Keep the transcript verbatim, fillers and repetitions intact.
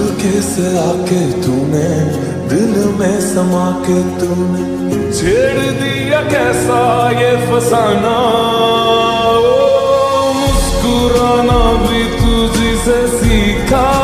चुपके से आके तूने दिल में समा के तूने छेड़ दिया कैसा ये फसाना। ओ मुस्कुराना भी तुझसे सीखा।